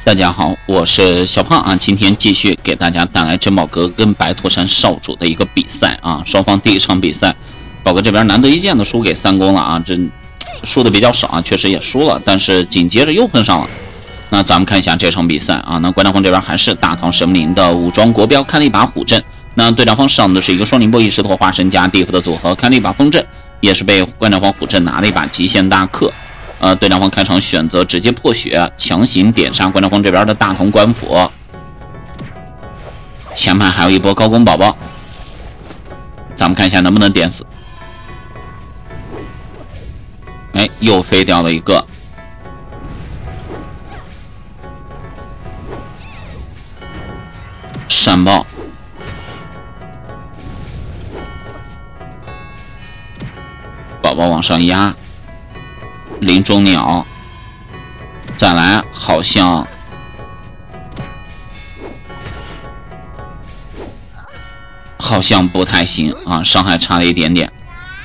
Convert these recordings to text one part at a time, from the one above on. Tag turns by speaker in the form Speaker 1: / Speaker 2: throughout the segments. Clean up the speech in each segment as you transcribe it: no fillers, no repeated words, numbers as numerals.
Speaker 1: 大家好，我是小胖啊，今天继续给大家带来珍宝阁跟白驼山少主的一个比赛啊。双方第一场比赛，宝哥这边难得一见的输给三公了啊，这输的比较少啊，确实也输了，但是紧接着又碰上了。那咱们看一下这场比赛啊，那关长峰这边还是大唐神灵的武装国标，开了一把虎阵。那对战方上的是一个双凌波一石头化身加地府的组合，开了一把风阵，也是被关长峰虎阵拿了一把极限大克。对战方开场选择直接破血，强行点杀关长峰这边的大同官府。前排还有一波高攻宝宝，咱们看一下能不能点死。哎，又飞掉了一个。闪爆。宝宝往上压。林中鸟，再来，好像不太行啊，伤害差了一点点。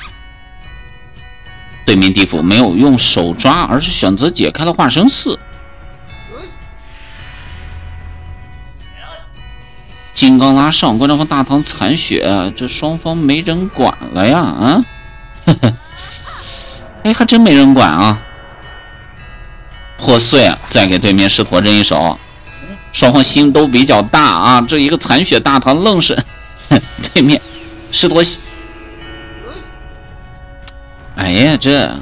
Speaker 1: 对面地府没有用手抓，而是选择解开了化身4。金刚拉上，关长峰大唐残血，这双方没人管了呀啊！呵呵。哎，还真没人管啊！破碎，再给对面狮驼扔一手，双方心都比较大啊！这一个残血大唐愣是对面狮驼，哎呀，这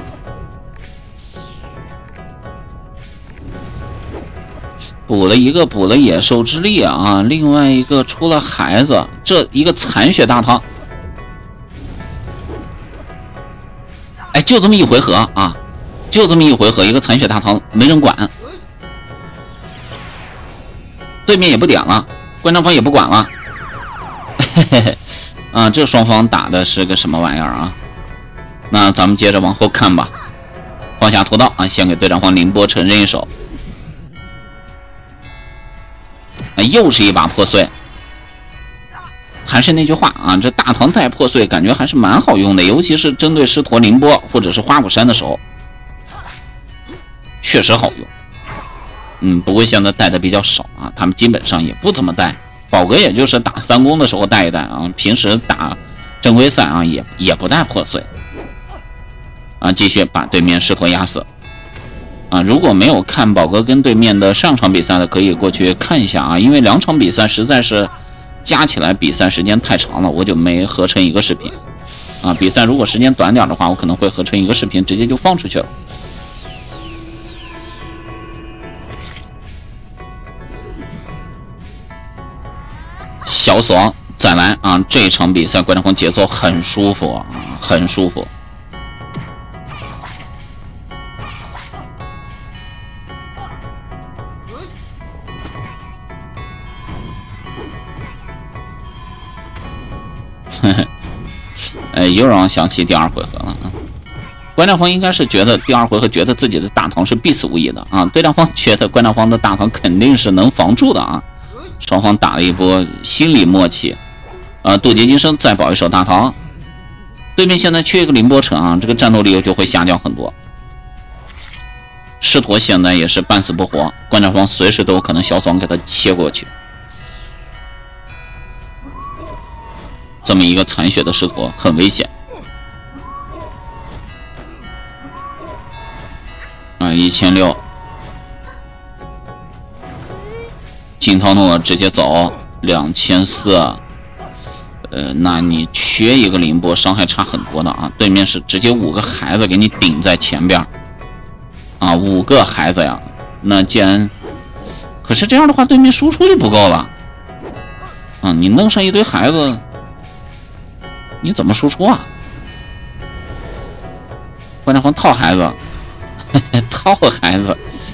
Speaker 1: 补了一个补了野兽之力啊，另外一个出了孩子，这一个残血大唐。哎，就这么一回合啊，就这么一回合，一个残血大唐没人管，对面也不点了，关长峰也不管了，嘿嘿嘿，啊，这双方打的是个什么玩意儿啊？那咱们接着往后看吧。放下屠刀啊，先给对战方凌波城扔一手，哎，又是一把破碎。还是那句话啊，这大唐带破碎感觉还是蛮好用的，尤其是针对狮驼凌波或者是花果山的时候，确实好用。不过现在带的比较少啊，他们基本上也不怎么带。宝哥也就是打三公的时候带一带啊，平时打正规赛啊也不带破碎。啊，继续把对面狮驼压死。啊，如果没有看宝哥跟对面的上场比赛的，可以过去看一下啊，因为2场比赛实在是。加起来比赛时间太长了，我就没合成一个视频啊。比赛如果时间短点的话，我可能会合成一个视频，直接就放出去了。小爽，再来啊！这场比赛关长峰节奏很舒服啊，很舒服。又让我想起第2回合了啊！关长峰应该是觉得第2回合觉得自己的大唐是必死无疑的啊，对战方觉得关长峰的大唐肯定是能防住的啊，双方打了一波心理默契渡劫今生再保一手大唐，对面现在缺一个凌波城啊，这个战斗力就会下降很多。狮驼现在也是半死不活，关长峰随时都有可能小爽给他切过去。这么一个残血的狮驼很危险啊！1600，金涛诺直接走2400，那你缺一个凌波，伤害差很多的啊！对面是直接5个孩子给你顶在前边啊，5个孩子呀！那既然，可是这样的话，对面输出就不够了啊！你弄上一堆孩子。你怎么输出啊？关长峰套孩子，套孩子，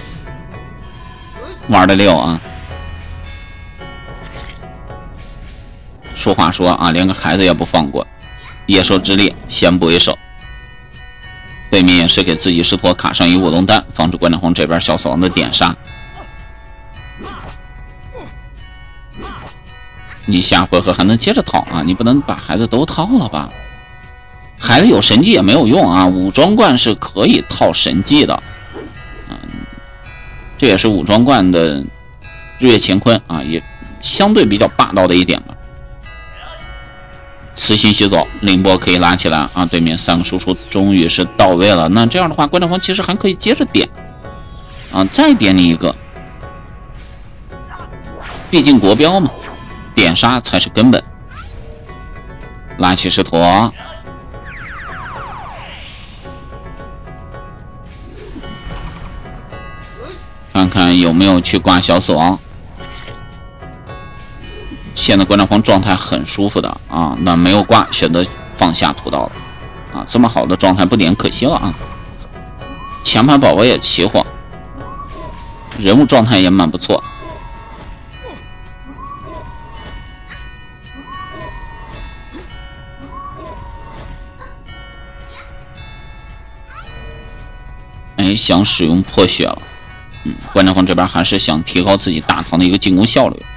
Speaker 1: 玩的溜啊！说话说啊，连个孩子也不放过，野兽之力先补一手。对面也是给自己狮驼卡上一卧龙丹，防止关长峰这边小死亡的点杀。你下回合还能接着套啊！你不能把孩子都套了吧？孩子有神技也没有用啊！武装冠是可以套神技的，这也是武装冠的日月乾坤啊，也相对比较霸道的一点吧。慈心洗走，凌波可以拉起来啊！对面3个输出终于是到位了。那这样的话，关照峰其实还可以接着点啊，再点你一个。毕竟国标嘛，点杀才是根本。拉起狮驼，看看有没有去挂小死亡。现在关照峰状态很舒服的啊，那没有挂，选择放下屠刀了啊，这么好的状态不点可惜了啊。前排宝宝也齐活，人物状态也蛮不错。哎，想使用破血了，关照峰这边还是想提高自己大唐的一个进攻效率。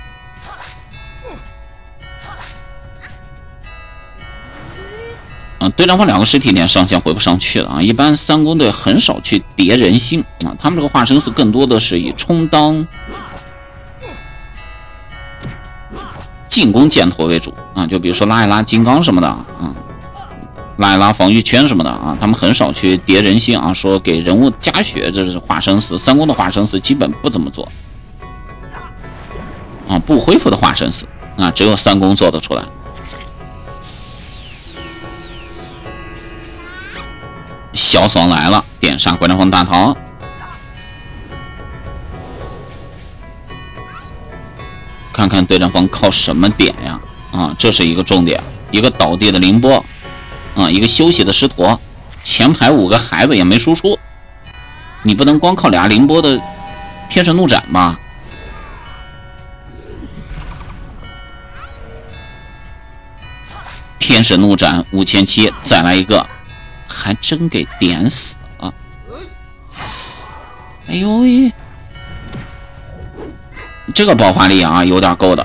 Speaker 1: 对战方2个实体点上线回不上去了啊！一般3公队很少去叠人心啊，他们这个化生死更多的是以充当进攻箭头为主啊，就比如说拉一拉金刚什么的啊，拉一拉防御圈什么的啊，他们很少去叠人心啊，说给人物加血，这是化生死3公的化生死基本不怎么做啊，不恢复的化生死啊，只有3公做得出来。小爽来了，点杀关照峰大唐。看看对战方靠什么点呀？啊，这是一个重点，一个倒地的凌波，啊，一个休息的狮驼，前排5个孩子也没输出，你不能光靠俩凌波的天神怒斩吧？天神怒斩5700，再来一个。还真给点死了！哎呦喂，这个爆发力啊，有点够的。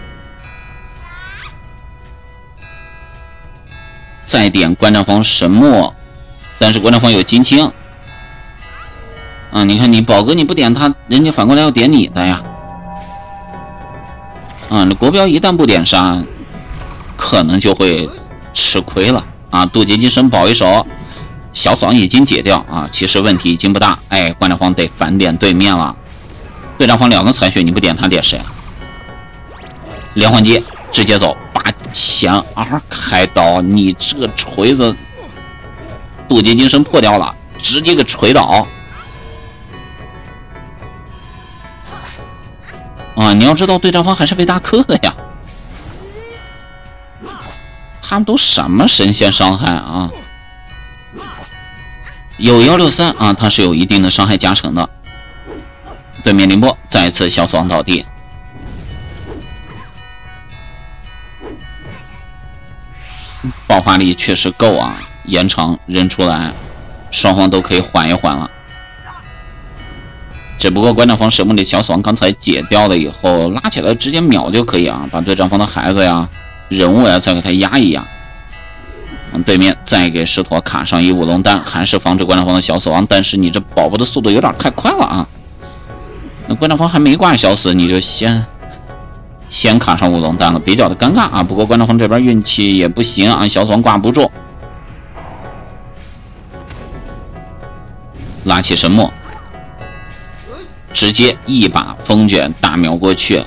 Speaker 1: 再点关照峰神墨，但是关照峰有金青啊！你看你宝哥你不点他，人家反过来要点你的呀！啊，这国标一旦不点杀，可能就会吃亏了啊！渡劫金身保一手。小爽已经解掉啊，其实问题已经不大。哎，关照峰得反点对面了。对战方2个残血，你不点他点谁啊？连环击直接走，把前2开刀，你这个锤子，渡劫金身破掉了，直接给锤倒。啊，你要知道对战方还是维达克的呀，他们都什么神仙伤害啊？有163啊，它是有一定的伤害加成的。对面凌波再次小死亡倒地，爆发力确实够啊，延长扔出来，双方都可以缓一缓了。只不过关照方神木里小死亡刚才解掉了以后，拉起来直接秒就可以啊，把对战方的孩子呀、人物呀再给他压一压。对面再给狮驼卡上一舞龙丹，还是防止关照峰的小死亡，但是你这宝宝的速度有点太快了啊！那关照峰还没挂小死，你就先卡上舞龙丹了，比较的尴尬啊。不过关照峰这边运气也不行啊，小死亡挂不住，拉起神墨，直接一把风卷大秒过去，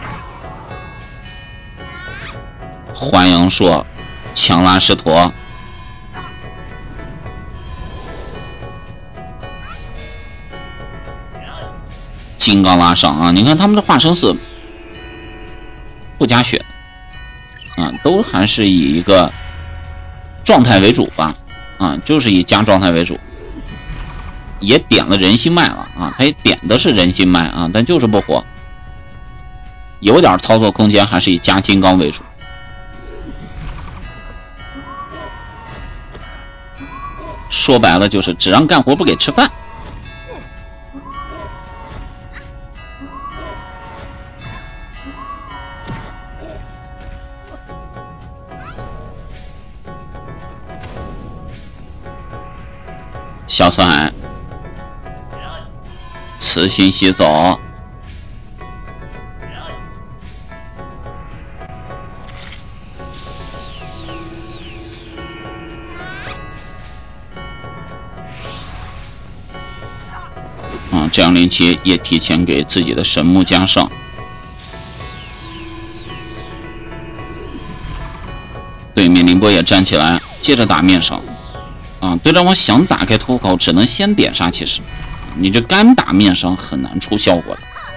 Speaker 1: 还阳硕强拉狮驼。金刚拉上啊！你看他们的化生死不加血啊，都还是以一个状态为主吧啊，就是以加状态为主，也点了人心脉了啊，他也点的是人心脉啊，但就是不活，有点操作空间，还是以加金刚为主。说白了就是只让干活不给吃饭。小酸慈心洗走， 这样07也提前给自己的神木加上。对面凌波也站起来，接着打面上。对战方想打开突口，只能先点杀。其实，你这干打面上很难出效果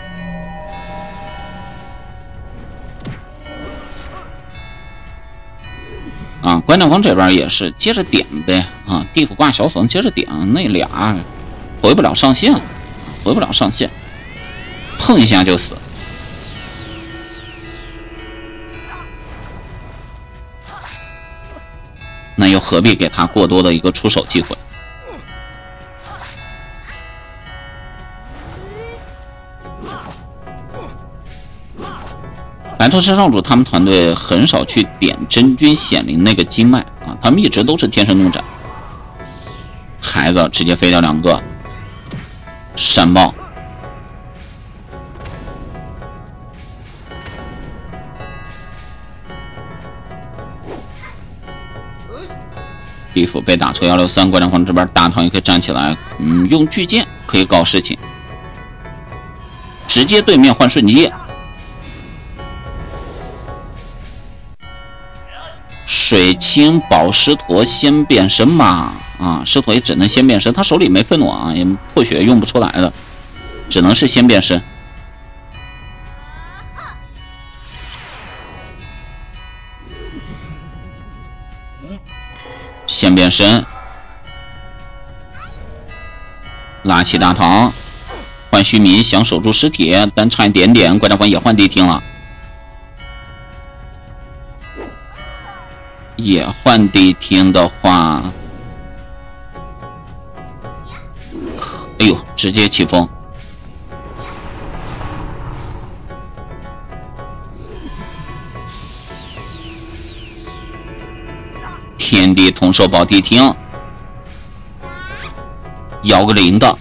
Speaker 1: 的。观战方这边也是接着点呗。地府挂小锁接着点，那俩回不了上线，碰一下就死。那又何必给他过多的一个出手机会？白驼山上主他们团队很少去点真君显灵那个经脉他们一直都是天神怒斩，孩子直接飞掉2个，闪爆。地府被打出163，观战方这边大唐也可以站起来，用巨剑可以搞事情，直接对面换瞬击。水清保狮驼先变身嘛，狮驼也只能先变身，他手里没愤怒也破血用不出来的，只能是先变身。先变身，拉起大唐，换须弥想守住尸体，但差一点点，观战方也换地听了，也换地听的话，哎呦，直接起风。天地同寿保地听，摇个0的，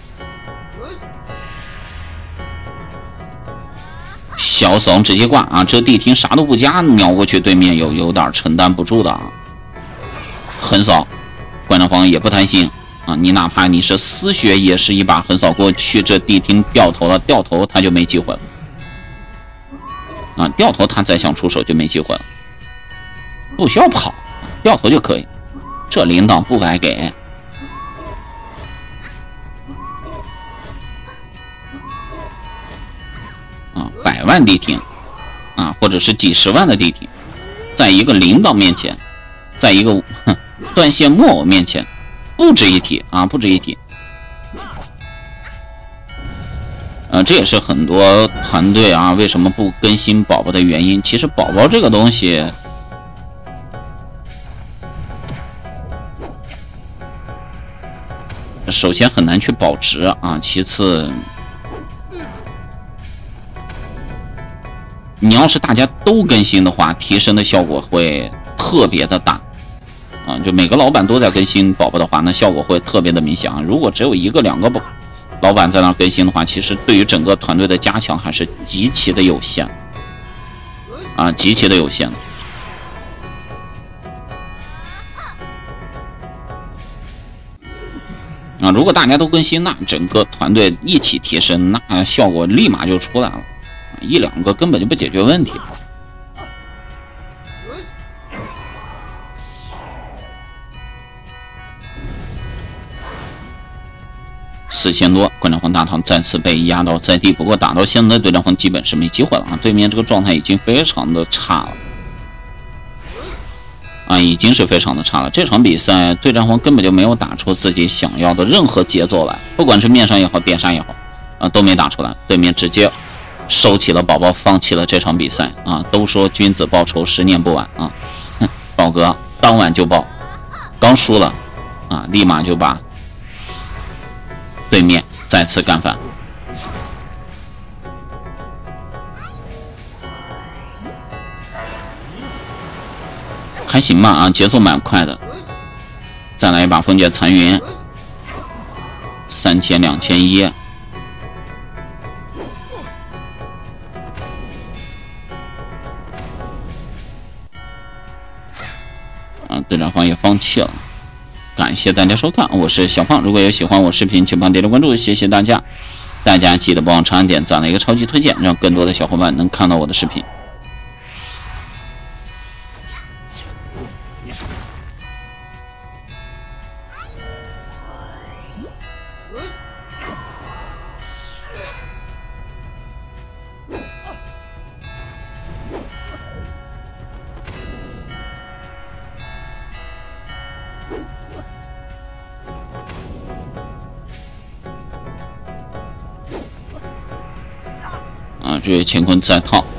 Speaker 1: 小怂直接挂这地听啥都不加，秒过去，对面有点承担不住的横扫，观战方也不贪心你哪怕你是丝血也是一把横扫过去，这地听掉头了，掉头他就没机会了掉头他再想出手就没机会了，不需要跑。掉头就可以，这领导不白给。100万地听或者是几十万的地听，在一个领导面前，在一个断线木偶面前，不值一提不值一提。这也是很多团队为什么不更新宝宝的原因。其实宝宝这个东西。首先很难去保值其次，你要是大家都更新的话，提升的效果会特别的大就每个老板都在更新宝宝的话，那效果会特别的明显如果只有1个2个老板在那更新的话，其实对于整个团队的加强还是极其的有限极其的有限。如果大家都更新，那整个团队一起提升，那效果立马就出来了，1、2个根本就不解决问题。4000多，观战方大唐再次被压倒在地，不过打到现在对战方基本是没机会了对面这个状态已经非常的差了。已经是非常的差了。这场比赛对战方根本就没有打出自己想要的任何节奏来，不管是面上也好，边杀也好，都没打出来。对面直接收起了宝宝，放弃了这场比赛都说君子报仇10年不晚宝哥当晚就报，刚输了立马就把对面再次干翻。还行吧节奏蛮快的。再来一把风卷残云，3000、2100。对战方也放弃了。感谢大家收看，我是小胖。如果有喜欢我视频，请帮点点关注，谢谢大家。 大家记得帮我长按点赞的一个超级推荐，让更多的小伙伴能看到我的视频。这乾坤在套。